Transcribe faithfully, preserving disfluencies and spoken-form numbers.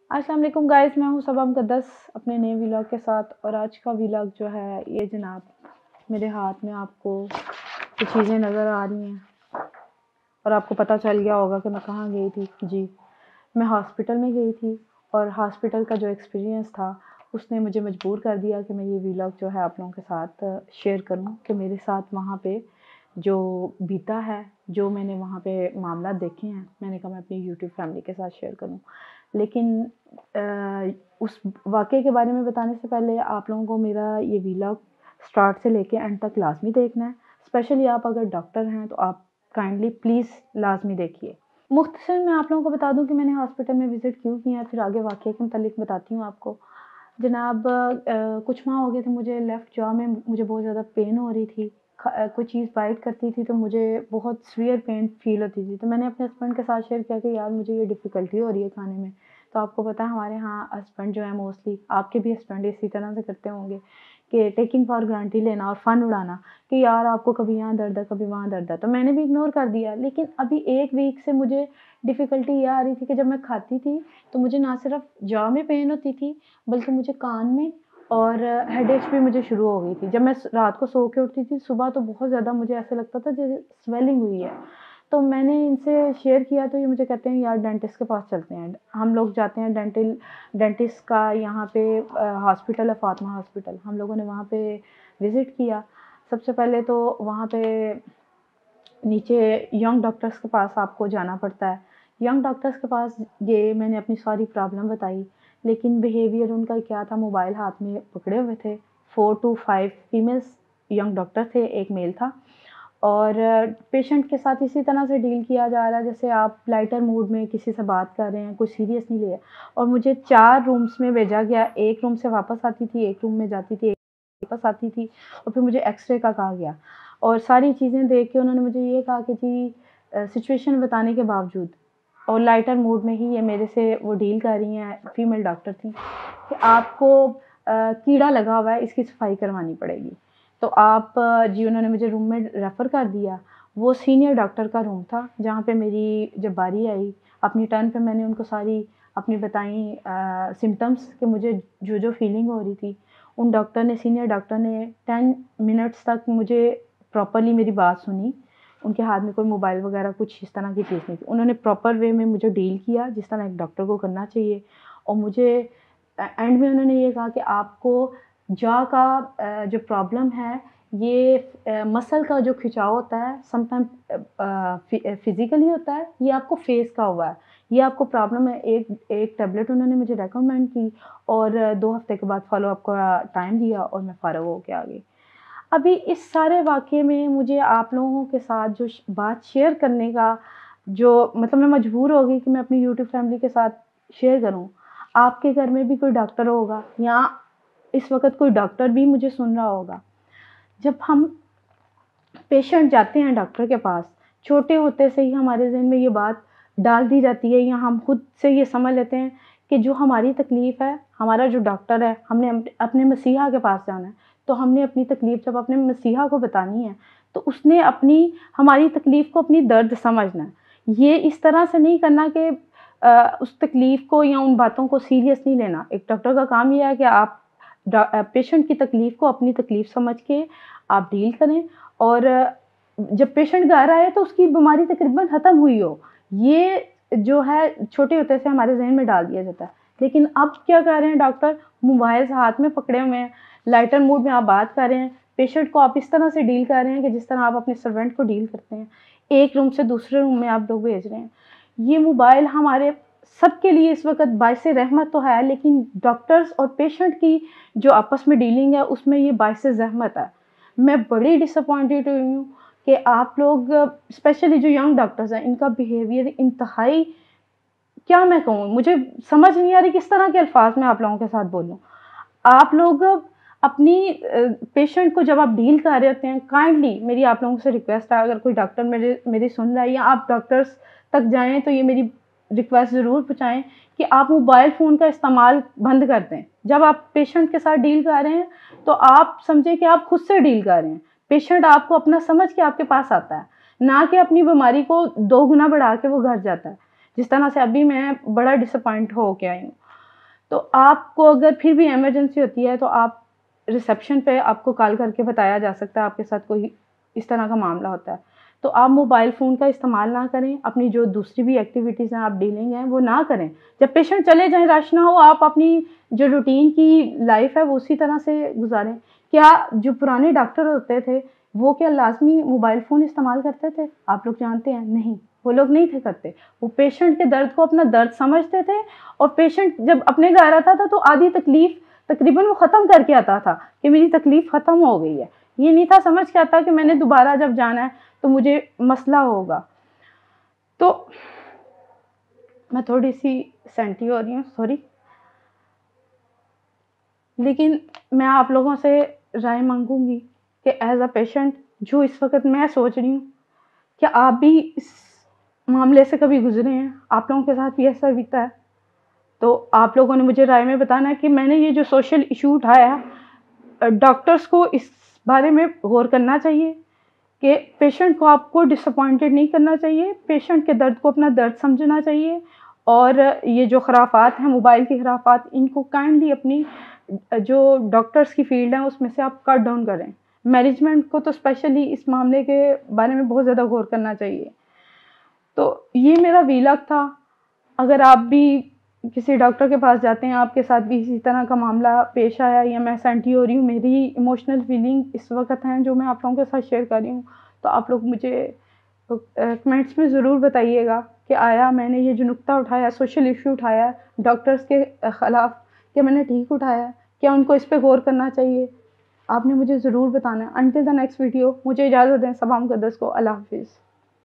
अस्सलाम वालेकुम गाइस, मैं हूँ सबा मुक़द्दस अपने नए व्लॉग के साथ। और आज का व्लॉग जो है ये जनाब मेरे हाथ में आपको कुछ चीज़ें नज़र आ रही हैं और आपको पता चल गया होगा कि मैं कहाँ गई थी। जी, मैं हॉस्पिटल में गई थी और हॉस्पिटल का जो एक्सपीरियंस था उसने मुझे मजबूर कर दिया कि मैं ये व्लॉग जो है आप लोगों के साथ शेयर करूँ कि मेरे साथ वहाँ पे जो बीता है, जो मैंने वहाँ पे मामला देखे हैं। मैंने कहा मैं अपनी यूट्यूब फैमिली के साथ शेयर करूँ, लेकिन आ, उस वाक़ये के बारे में बताने से पहले आप लोगों को मेरा ये व्लॉग स्टार्ट से लेके एंड तक लाजमी देखना है। स्पेशली आप अगर डॉक्टर हैं तो आप काइंडली प्लीज़ लाजमी देखिए। मुख्तसर मैं आप लोगों को बता दूं कि मैंने हॉस्पिटल में विज़िट क्यों किया, फिर आगे वाक़ये के मुतालिक बताती हूँ आपको। जनाब आ, कुछ माह हो गए थे, मुझे लेफ़्ट जॉ में मुझे बहुत ज़्यादा पेन हो रही थी। कोई चीज़ बाइट करती थी तो मुझे बहुत सीवियर पेन फ़ील होती थी। तो मैंने अपने हस्बैंड के साथ शेयर किया कि यार मुझे ये डिफ़िकल्टी हो रही है खाने में। तो आपको पता है हमारे यहाँ हस्बैंड जो है मोस्टली, आपके भी हस्बैंड इसी तरह से करते होंगे कि टेकिंग फॉर ग्रांटेड लेना और फ़न उड़ाना कि यार आपको कभी यहाँ दर्द है कभी वहाँ दर्द है। तो मैंने भी इग्नोर कर दिया। लेकिन अभी एक वीक से मुझे डिफ़िकल्टी ये आ रही थी कि जब मैं खाती थी तो मुझे ना सिर्फ जॉ में पेन होती थी बल्कि मुझे कान में और हेडेक भी मुझे शुरू हो गई थी। जब मैं रात को सो के उठती थी सुबह तो बहुत ज़्यादा मुझे ऐसे लगता था जैसे स्वेलिंग हुई है। तो मैंने इनसे शेयर किया तो ये मुझे कहते हैं यार डेंटिस्ट के पास चलते हैं। हम लोग जाते हैं डेंटल डेंटिस्ट का यहाँ पे हॉस्पिटल है, फातिमा हॉस्पिटल। हम लोगों ने वहाँ पे विज़िट किया। सबसे पहले तो वहाँ पे नीचे यंग डॉक्टर्स के पास आपको जाना पड़ता है। यंग डॉक्टर्स के पास ये मैंने अपनी सारी प्रॉब्लम बताई, लेकिन बिहेवियर उनका क्या था, मोबाइल हाथ में पकड़े हुए थे। Four two five females young doctor थे, एक मेल था। और पेशेंट के साथ इसी तरह से डील किया जा रहा है जैसे आप लाइटर मूड में किसी से बात कर रहे हैं, कुछ सीरियस नहीं लिया। और मुझे चार रूम्स में भेजा गया। एक रूम से वापस आती थी, एक रूम में जाती थी, एक वापस आती थी, और फिर मुझे एक्सरे का कहा गया। और सारी चीज़ें देख के उन्होंने मुझे ये कहा कि जी सिचुएशन बताने के बावजूद और लाइटर मूड में ही ये मेरे से वो डील कर रही हैं, फीमेल डॉक्टर थी, कि आपको आ, कीड़ा लगा हुआ है, इसकी सफाई करवानी पड़ेगी। तो आप जी उन्होंने मुझे रूम में रेफ़र कर दिया। वो सीनियर डॉक्टर का रूम था जहाँ पे मेरी जब बारी आई अपनी टर्न पे मैंने उनको सारी अपनी बताई सिम्टम्स कि मुझे जो जो फीलिंग हो रही थी। उन डॉक्टर ने सीनियर डॉक्टर ने टेन मिनट्स तक मुझे प्रॉपरली मेरी बात सुनी। उनके हाथ में कोई मोबाइल वगैरह कुछ इस तरह की चीज़ नहीं थी। उन्होंने प्रॉपर वे में मुझे डील किया जिस तरह एक डॉक्टर को करना चाहिए। और मुझे एंड में उन्होंने ये कहा कि आपको जॉ का जो प्रॉब्लम है, ये मसल का जो खिंचाव होता है समटाइम फिज़िकली होता है, ये आपको फेस का हुआ है, ये आपको प्रॉब्लम है। एक एक टैबलेट उन्होंने मुझे रेकमेंड की और दो हफ्ते के बाद फॉलो अप का टाइम दिया और मैं फ़ारिग होके आ गई। अभी इस सारे वाक़ये में मुझे आप लोगों के साथ जो बात शेयर करने का जो मतलब मैं मजबूर हो गई कि मैं अपनी यूट्यूब फैमिली के साथ शेयर करूँ। आपके घर में भी कोई डॉक्टर होगा या इस वक़्त कोई डॉक्टर भी मुझे सुन रहा होगा। जब हम पेशेंट जाते हैं डॉक्टर के पास, छोटे होते से ही हमारे ज़हन में ये बात डाल दी जाती है या हम खुद से ये समझ लेते हैं कि जो हमारी तकलीफ़ है, हमारा जो डॉक्टर है, हमने अपने मसीहा के पास जाना है। तो हमने अपनी तकलीफ़ जब अपने मसीहा को बतानी है, तो उसने अपनी हमारी तकलीफ़ को अपनी दर्द समझना है। ये इस तरह से नहीं करना कि अ, उस तकलीफ़ को या उन बातों को सीरियस नहीं लेना। एक डॉक्टर का काम ये है कि आप पेशेंट की तकलीफ़ को अपनी तकलीफ़ समझ के आप डील करें और जब पेशेंट घर आए तो उसकी बीमारी तकरीबन ख़त्म हुई हो। ये जो है छोटे होते से हमारे ज़हन में डाल दिया जाता है। लेकिन अब क्या कर रहे हैं डॉक्टर, मोबाइल हाथ में पकड़े हुए हैं, लाइटर मूड में आप बात कर रहे हैं, पेशेंट को आप इस तरह से डील कर रहे हैं कि जिस तरह आप अपने सर्वेंट को डील करते हैं। एक रूम से दूसरे रूम में आप लोग भेज रहे हैं। ये मोबाइल हमारे सबके लिए इस वक़्त बाइसे रहमत तो है, लेकिन डॉक्टर्स और पेशेंट की जो आपस में डीलिंग है उसमें ये बाइसे ज़हमत है। मैं बड़ी डिसअपॉइंटेड हुई हूँ कि आप लोग स्पेशली जो यंग डॉक्टर्स हैं इनका बिहेवियर इंतहाई, क्या मैं कहूँ, मुझे समझ नहीं आ रही किस तरह के अल्फाज में आप लोगों के साथ बोलूँ। आप लोग अपनी पेशेंट को जब आप डील कर रहे होते हैं, काइंडली मेरी आप लोगों से रिक्वेस्ट है, अगर कोई डॉक्टर मेरे मेरी सुन रहा है या आप डॉक्टर्स तक जाएँ तो ये मेरी रिक्वेस्ट ज़रूर पहुँचाएँ कि आप मोबाइल फ़ोन का इस्तेमाल बंद कर दें। जब आप पेशेंट के साथ डील कर रहे हैं तो आप समझें कि आप खुद से डील कर रहे हैं। पेशेंट आपको अपना समझ के आपके पास आता है, ना कि अपनी बीमारी को दो गुना बढ़ा के वो घर जाता है। जिस तरह से अभी मैं बड़ा डिसअपॉइंट हो के आई हूँ। तो आपको अगर फिर भी इमरजेंसी होती है तो आप रिसेप्शन पे आपको कॉल करके बताया जा सकता है आपके साथ कोई इस तरह का मामला होता है। तो आप मोबाइल फ़ोन का इस्तेमाल ना करें, अपनी जो दूसरी भी एक्टिविटीज़ हैं, आप डीलिंग हैं, वो ना करें। जब पेशेंट चले जाएँ, रश ना हो, आप अपनी जो रूटीन की लाइफ़ है वो उसी तरह से गुज़ारें। क्या जो पुराने डॉक्टर होते थे, वो क्या लाज़मी मोबाइल फ़ोन इस्तेमाल करते थे? आप लोग जानते हैं, नहीं, वो लोग नहीं थे करते। वो पेशेंट के दर्द को अपना दर्द समझते थे और पेशेंट जब अपने घर आता था तो आधी तकलीफ़ तकरीबन वो ख़त्म करके आता था कि मेरी तकलीफ़ ख़त्म हो गई है। ये नहीं था समझ के आता कि मैंने दोबारा जब जाना है तो मुझे मसला होगा। तो मैं थोड़ी-सी सेंटी हो रही हूँ, सॉरी। लेकिन मैं आप लोगों से राय माँगूँगी कि एज़ अ पेशेंट जो इस वक़्त मैं सोच रही हूँ, क्या आप भी इस मामले से कभी गुज़रे हैं? आप लोगों के साथ भी ऐसा बीता है? तो आप लोगों ने मुझे राय में बताना है कि मैंने ये जो सोशल इश्यू उठाया, डॉक्टर्स को इस बारे में गौर करना चाहिए कि पेशेंट को आपको डिसअपॉइंटेड नहीं करना चाहिए, पेशेंट के दर्द को अपना दर्द समझना चाहिए और ये जो खराफात हैं, मोबाइल की खराफात, इनको काइंडली अपनी जो डॉक्टर्स की फ़ील्ड है उसमें से आप कट डाउन करें। मैनेजमेंट को तो स्पेशली इस मामले के बारे में बहुत ज़्यादा गौर करना चाहिए। तो ये मेरा व्लॉग था। अगर आप भी किसी डॉक्टर के पास जाते हैं, आपके साथ भी इसी तरह का मामला पेश आया या मैं सेंटी हो रही हूँ, मेरी इमोशनल फीलिंग इस वक़्त हैं जो मैं आप लोगों के साथ शेयर कर रही हूँ, तो आप लोग मुझे कमेंट्स में ज़रूर बताइएगा कि आया मैंने ये जो नुक्ता उठाया, सोशल इश्यू उठाया डॉक्टर्स के ख़िलाफ़, क्या मैंने ठीक उठाया? क्या उनको इस पे गौर करना चाहिए? आपने मुझे ज़रूर बताना है। अंटिल द नेक्स्ट वीडियो, मुझे इजाज़त दें। सबाह मुक़द्दस को। अल्लाह हाफ़िज़।